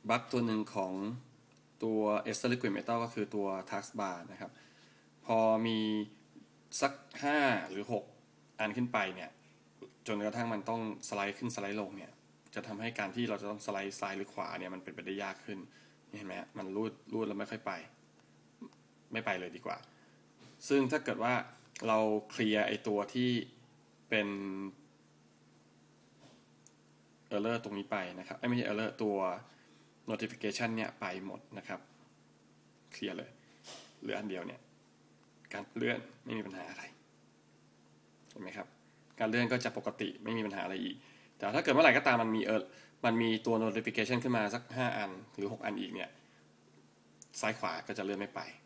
บั๊กตัวหนึ่งของตัว Ester Liquid Metal ก็คือตัว Taskbar นะครับพอมีสัก5หรือ6อันขึ้นไปเนี่ยจนกระทั่งมันต้องสไลด์ขึ้นสไลด์ลงเนี่ยจะทำให้การที่เราจะต้องสไลด์ซ้ายหรือขวาเนี่ยมันเป็นไปได้ยากขึ้นเห็นไหมมันรูดแล้วไม่ค่อยไม่ไปเลยดีกว่าซึ่งถ้าเกิดว่าเราเคลียร์ไอตัวที่เป็น error ตรงนี้ไปนะครับไม่ใช่ error ตัว notification เนี่ยไปหมดนะครับเคลียร์เลยเหลืออันเดียวเนี่ยการเลื่อนไม่มีปัญหาอะไรเห็นไหมครับการเลื่อนก็จะปกติไม่มีปัญหาอะไรอีกแต่ถ้าเกิดเมื่อไหร่ก็ตามมันมีตัว notification ขึ้นมาสัก5อันหรือ6อันอีกเนี่ยซ้ายขวาก็จะเลื่อนไม่ไป